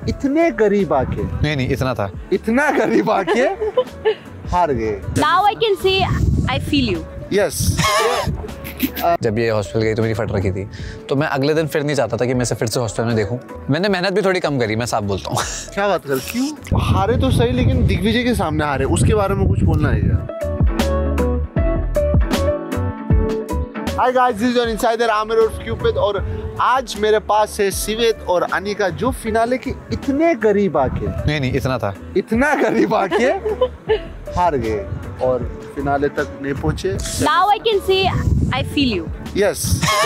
इतने करीब आके, नहीं इतना था, इतना करीब आके हार गए। Now I can say I feel you. Yes. जब ये हॉस्पिटल गई तो मेरी फट रखी थी, तो मैं अगले दिन फिर नहीं चाहता था कि मैं इसे फिर से हॉस्पिटल में देखूं। मैंने मेहनत भी थोड़ी कम करी, मैं साफ बोलता हूँ। क्या बात कर, क्यों हारे तो सही, लेकिन दिग्विजय के सामने हारे, उसके बारे में कुछ बोलना है यार। Hi guys, this is your insider Aamir उर्फ क्यूपिड, और आज मेरे पास है सिवेद और अनिका, जो फिनाले के इतने करीब आके, नहीं इतना था, इतना करीब आके हार गए और फिनाले तक नहीं पहुंचे। Now I can say I feel you. Yes,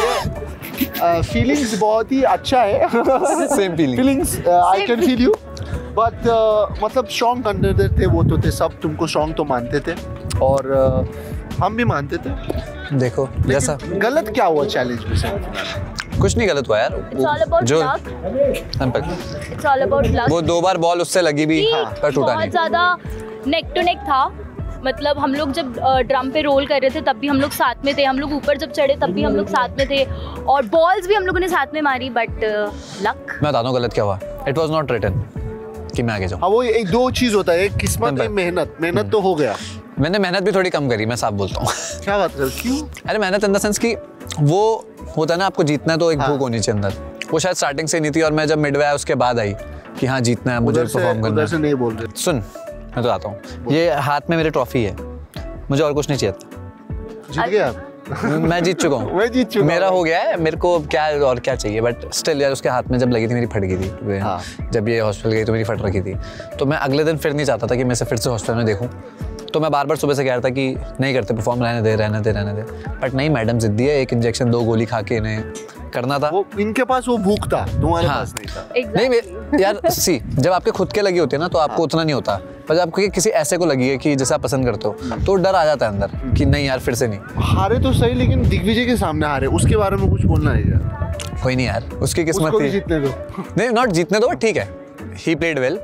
feelings बहुत ही अच्छा है। Same feelings I can feel you, but मतलब स्ट्रॉन्ग कैंडिडेट थे वो, तो थे सब, तुमको स्ट्रॉन्ग तो मानते थे और हम भी मानते थे। देखो जैसा गलत क्या हुआ चैलेंज में सेमीफाइनल? कुछ नहीं गलत हुआ यार, It's all about जो luck. It's all about luck. वो 2 बार बॉल उससे लगी भी पर टूटा बहुत नहीं। ज्यादा नेक टू नेक था, मतलब हम लोग जब ड्रम पे रोल कर रहे थे तब भी हम लोग साथ में थे, हम लोग ऊपर जब चढ़े तब भी हम लोग साथ में थे, और बॉल्स भी हम लोगों ने साथ में मारी, बट लक। मैं बताता हूँ गलत क्या हुआ। इट वाज नॉट रिटन कि मैं आगे जाऊँ। हाँ, वो एक दो चीज होता है, एक किस्मत, एक मेहनत तो हो गया। मैंने मेहनत भी थोड़ी कम करी, मैं साफ बोलता हूँ। क्या बात कर, क्यों? अरे मेहनत इन द सेंस कि वो होता है ना, आपको जीतना है तो एक भूख होनी चाहिए अंदर, वो शायद स्टार्टिंग से नहीं थी, और मैं जब मिडवे आया उसके बाद आई कि हाँ जीतना है, मुझे परफॉर्म करना है। उधर से नहीं बोल रहे। सुन, मैं तो आता हूँ, ये हाथ में मेरे ट्रॉफी है, मुझे और कुछ नहीं चाहिए था। जीत गए आप? मैं जीत चुका हूँ। मैं जीत चुका, मेरा हो गया है, मेरे को क्या और क्या चाहिए, बट स्टिल यार उसके हाथ में जब लगी थी मेरी फट गई थी। हाँ। जब ये हॉस्पिटल गई तो मेरी फट रखी थी, तो मैं अगले दिन फिर नहीं चाहता था कि मैं इसे फिर से हॉस्पिटल में देखूं। तो मैं बार बार सुबह से कह रहा था कि नहीं करते परफॉर्म, रहने दे, बट नहीं, मैडम जिद्दी है, 1 इंजेक्शन 2 गोली खा के इन्हें करना था। वो इनके पास वो भूख था, तुम्हारे हाँ। पास नहीं था। Exactly. नहीं यार सी, जब आपके खुद के लगी होती है ना तो आपको उतना नहीं होता, पर जब आपको किसी ऐसे को लगी है कि जैसे आप पसंद करते हो तो डर आ जाता है अंदर कि नहीं यार फिर से नहीं। हारे तो सही, लेकिन दिग्विजय के सामने हारे, उसके बारे में कुछ बोलना है यार। कोई नहीं यार, उसकी किस्मत उसको भी थी। जीतने दो। नहीं, नॉट जीतने दो, ठीक है, ही प्लेड वेल,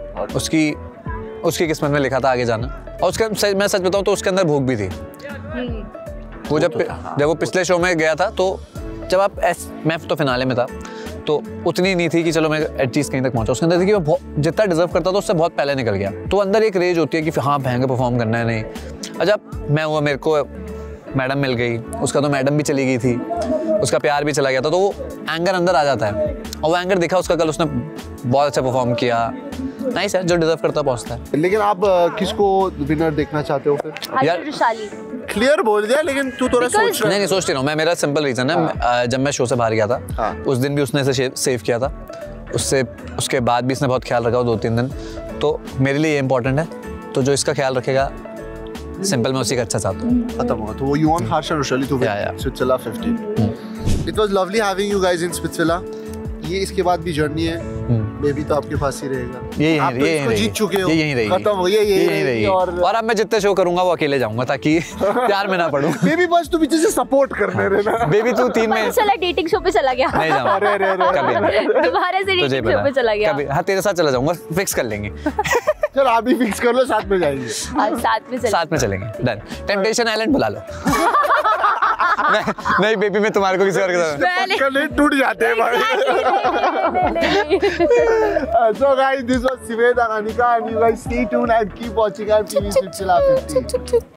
उसकी किस्मत में लिखा था आगे जाना, और उसका मैं सच बताऊं तो उसके अंदर भूख भी थी। वो जब वो पिछले शो में गया था, तो जब मैं तो फिनाले में था, तो उतनी नहीं थी कि चलो मैं एटलीस्ट कहीं तक पहुंचा, उसके अंदर थी कि मैं जितना डिजर्व करता था उससे बहुत पहले निकल गया, तो अंदर एक रेज होती है कि हाँ भयंकर परफॉर्म करना है। नहीं, अच्छा मैं हुआ, मेरे को मैडम मिल गई, उसका तो मैडम भी चली गई थी, उसका प्यार भी चला गया था, तो वो एंगर अंदर आ जाता है, और वो एंगर दिखा उसका कल, उसने बहुत अच्छा परफॉर्म किया। नाइस है, जो डिजर्व करता पहुंचता है। लेकिन आप किसको विनर देखना चाहते हो फिर? यार वैशाली क्लियर बोल दिया, लेकिन तू थोड़ा सोच रहा है। नहीं सोच रहा हूँ मैं, मेरा सिंपल रीजन है, जब मैं शो से बाहर गया था, हाँ। उस दिन भी उसने इसे सेव किया था, उसके बाद भी इसने बहुत ख्याल रखा 2-3 दिन, तो मेरे लिए ये इंपॉर्टेंट है, तो जो इसका ख्याल रखेगा, सिंपल मैं उसी का अच्छा चाहता हूँ। खत्म हुआ, तो you want Harsha Roshali to win Spitzvilla 15. It was lovely having you guys in Spitzvilla. ये इसके बाद भी जर्नी है, बेबी तो आपके पास ही रहेगा। आप तो इसको जीत चुके हो, खत्म हो, ये रहेगी। और अब मैं जितने शो करूंगा वो अकेले जाऊंगा, ताकि प्यार में ना पड़ूं। बेबी बस तू पीछे से सपोर्ट करने रहना। बेबी तू 3 में चला डेटिंग शो पे चला गया, नहीं जाऊंगा, कभी नहीं। दोबारा से डेटिंग शो पे चला गया, कभी हाँ तेरे साथ चला जाऊंगा, फिक्स कर लेंगे। चल आप भी फिक्स कर लो, साथ में जाएंगे। साथ में चलेंगे, डन। टेम्पटेशन आइलैंड बुला लो। नहीं बेबी, मैं तुम्हारे को किसी और के साथ पहले टूट जाते हैं भाई। So guys, this was Sived and Anika, and you guys stay tuned and keep watching our TV Spitzvilla 15.